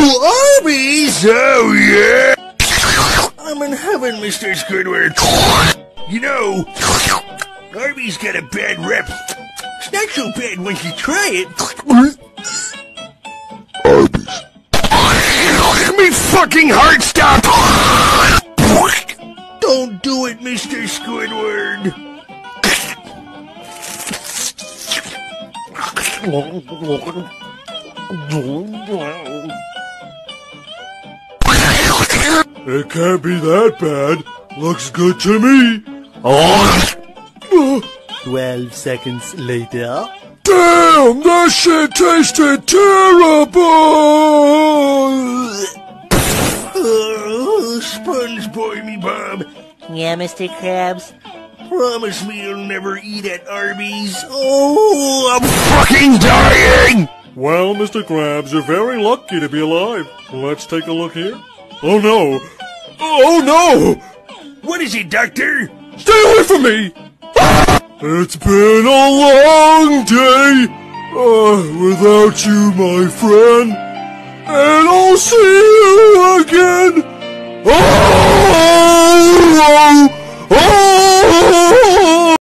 Arby's? Oh, yeah! I'm in heaven, Mr. Squidward. You know, Arby's got a bad rep. It's not so bad once you try it. Arby's. Let me fucking heart stop! Don't do it, Mr. Squidward. It can't be that bad. Looks good to me. 12 seconds later. Damn, that shit tasted terrible! Sponge boy me, Bob. Yeah, Mr. Krabs? Promise me you'll never eat at Arby's. Oh, I'm fucking dying! Well, Mr. Krabs, you're very lucky to be alive. Let's take a look here. Oh no! Oh no! What is it, Doctor? Stay away from me! It's been a long day without you, my friend. And I'll see you